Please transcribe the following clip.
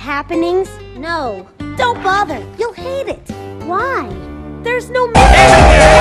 happenings? No. Don't bother. You'll hate it. Why? There's no mystery.